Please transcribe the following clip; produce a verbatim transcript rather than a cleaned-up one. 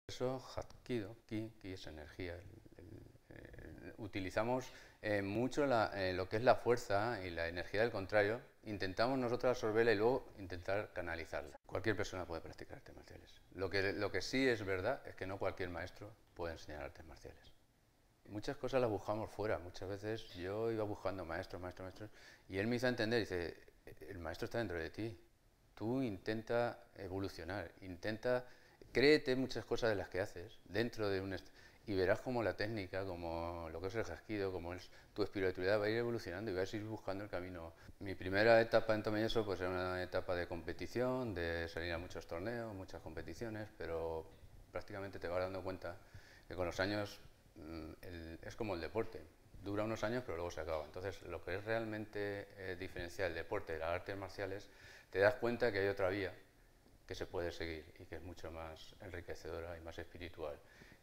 Eso, Hapkido, Ki, Ki es energía. El, el, el, utilizamos eh, mucho la, eh, lo que es la fuerza y la energía del contrario. Intentamos nosotros absorberla y luego intentar canalizarla. Cualquier persona puede practicar artes marciales. Lo que, lo que sí es verdad es que no cualquier maestro puede enseñar artes marciales. Muchas cosas las buscamos fuera. Muchas veces yo iba buscando maestros, maestros, maestros, y él me hizo entender, dice, el maestro está dentro de ti. Tú intenta evolucionar, intenta, créete muchas cosas de las que haces dentro de un... y verás como la técnica, como lo que es el jasquido, como es tu espiritualidad va a ir evolucionando y vas a ir buscando el camino. Mi primera etapa en Tomelloso pues era una etapa de competición, de salir a muchos torneos, muchas competiciones, pero prácticamente te vas dando cuenta que con los años el, es como el deporte, dura unos años pero luego se acaba. Entonces lo que es realmente eh, diferenciar el deporte de las artes marciales, te das cuenta que hay otra vía que se puede seguir y que es mucho más enriquecedora y más espiritual.